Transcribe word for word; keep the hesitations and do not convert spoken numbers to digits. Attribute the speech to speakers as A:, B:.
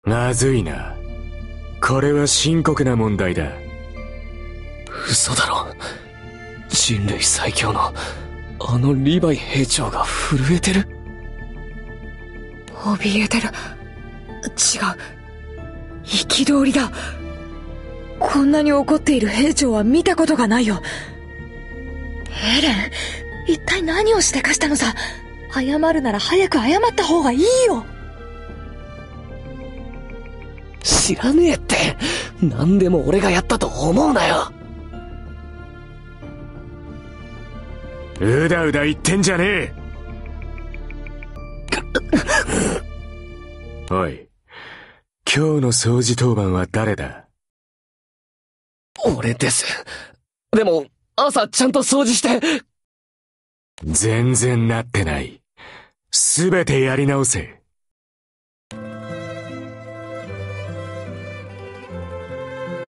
A: まずいな。これは深刻な問題だ。
B: 嘘だろ。人類最強のあのリヴァイ兵長が震えてる。
C: 怯えてる。違う、憤りだ。こんなに怒っている兵長は見たことがないよ。エレン、一体何をしてかしたのさ。謝るなら早く謝った方がいいよ。
B: 知らねえって。何でも俺がやったと思うなよ。
A: うだうだ言ってんじゃねえ。おい、今日の掃除当番は誰だ？
B: 俺です。でも朝ちゃんと掃除して。
A: 全然なってない。すべてやり直せ。